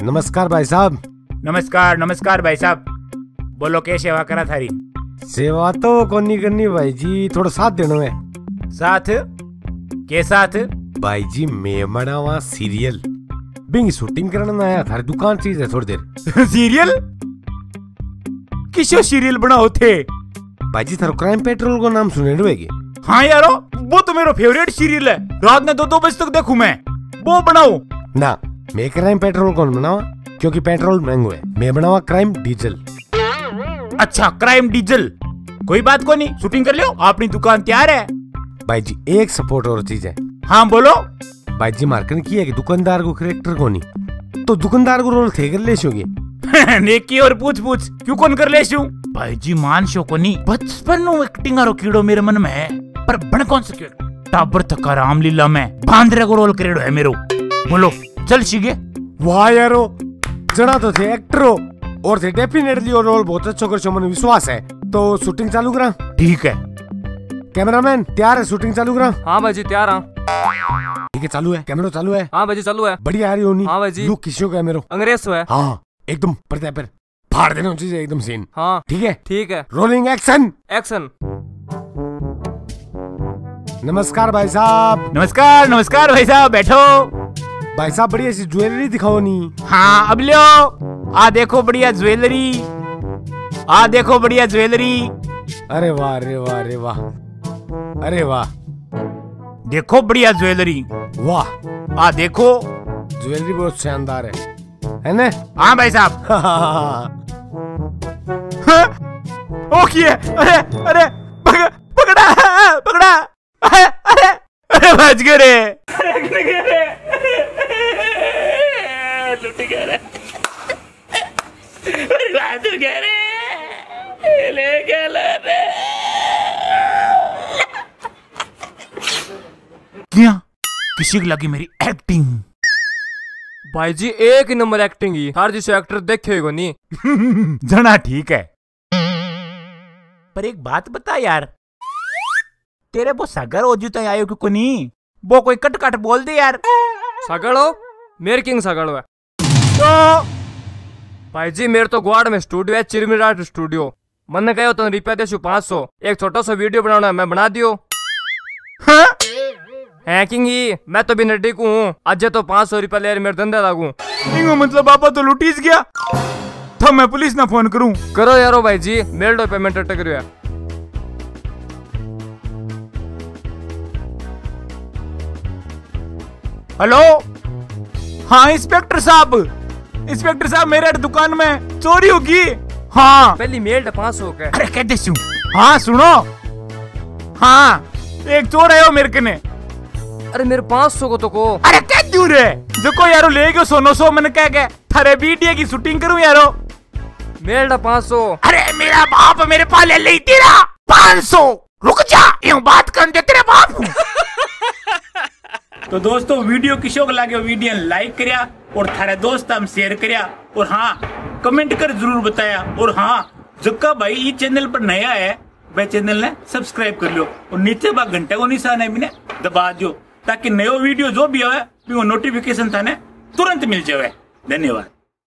नमस्कार भाई साहब। नमस्कार नमस्कार भाई साहब, बोलो क्या सेवा करा थारी? सेवा तो कोनी करनी भाई जी, थोड़ा साथ देना है। साथ के साथ? भाई जी मैं बनावा सीरियल, बिंग शूटिंग करना आया, थारी दुकान चीज है थोड़ी देर। सीरियल? किसो सीरियल बनाओ थे? भाई जी थारो क्राइम पेट्रोल को नाम सुने होगे? हाँ यारो, वो तो मेरा फेवरेट सीरियल है, रात में 2-2 बजे तक देखूं मैं। वो बनाओ ना, मैं क्राइम पेट्रोल कौन बनावा, क्योंकि पेट्रोल महंगो है। मैं बनावा क्राइम डीजल। अच्छा क्राइम डीजल, कोई बात को नहीं, शूटिंग कर लो, अपनी दुकान तैयार है। भाई जी एक सपोर्ट और चीज है। हाँ बोलो। भाई जी मार्केट की है कि दुकानदार को करेक्टर को नहीं, तो दुकानदार को रोल थे कर ले शोगे। नेकी और पूछ क्यों कौन कर ले शू? भाई जी मान शो को नहीं, बचपन नो एक्टिंग आरो कीड़ो मेरे मन में है, पर बन कौन सके टाबर तक रामलीला में बांदरे को रोल करेड़ो है मेरो। बोलो चल सीगे। वाह यारो, जड़ा तो थे एक्टरो और थे डेफिनेटली, और रोल बहुत अच्छा कर मन विश्वास है। तो शूटिंग चालू करा? ठीक है। कैमरामैन तैयार है, शूटिंग चालू करा? हाँ भाई जी तैयार हाँ। ठीक है, चालू है, कैमरा चालू है? हाँ भाई जी चालू है। बढ़िया आ रही होनी? हाँ भाई जी। लुक किसी का है मेरो? अंग्रेज है। हाँ एकदम पर्दे पर फाड़ देना चाहिए एकदम सीन। हाँ ठीक है ठीक है। Rolling action. एक्शन। नमस्कार भाई साहब। नमस्कार नमस्कार भाई साहब, बैठो। भाई साहब बढ़िया सी ज्वेलरी दिखाओ नी। हाँ अब लो, आ देखो बढ़िया ज्वेलरी, आ देखो बढ़िया ज्वेलरी। अरे वाह अरे वाह अरे वाह अरे वाह, देखो बढ़िया ज्वेलरी। वाह आ देखो ज्वेलरी बहुत शानदार है ना? हाँ भाई साहब। ओके, अरे अरे पकड़ा पकड़ा, अरे अरे बच गए रे, लुट गए रे, बहादुर गए रे, ले गए रे। क्या किसी को लगी मेरी एक्टिंग? भाई जी एक ही नंबर एक्टिंग ही, हर जिसे एक्टर देखेगा नहीं। जना ठीक है, पर एक बात बता यार, तेरे वो सगर हो जूता आयो क्यों नहीं? वो कोई कट कट बोल दे यार। सगड़ो मेरे किंग सगड़ो है तो भाई जी, मेरे तो ग्वाड़ में स्टूडियो है, चिरमिराट स्टूडियो। मैंने कहो तो रुपया दे 500, एक छोटा सा वीडियो बनाना है, मैं बना दियो। हाँ? हैकिंग ही, मैं तो भी नड्डी को हूँ, आज तो 500 रुपया ले मेरे धंधे लागू। मतलब पापा तो लुटीस गया, तो मैं पुलिस ना फोन करूं? करो यारो भाई जी, मेरे दो पेमेंट अटक रही है। हेलो, हाँ इंस्पेक्टर साहब, इंस्पेक्टर साहब मेरे दुकान में चोरी होगी। हाँ पहली मेल 500 के। अरे कहते सुन, हाँ सुनो, हाँ एक चोर आयो मेरे कने। अरे मेरे 500 को तो को। अरे क्या क्यों रे, जो को यारो ले गयो 100 मैंने कह के थारे वीडियो की शूटिंग करूं यारो। मेल 500। अरे मेरा बाप मेरे पास ले ली तेरा 500, रुक जा, यूं बात कर दे तेरे बाप। तो दोस्तों वीडियो किसो को लागे वीडियो लाइक करिया और थारे दोस्त हम शेयर करिया, और हाँ कमेंट कर जरूर बताया, और हाँ जक्का भाई ये चैनल पर नया है वह चैनल ने सब्सक्राइब कर लो, और नीचे बा घंटे को निशान है मैंने दबा दो, ताकि नयो वीडियो जो भी आवे वो नोटिफिकेशन थाने तुरंत मिल जाए। धन्यवाद।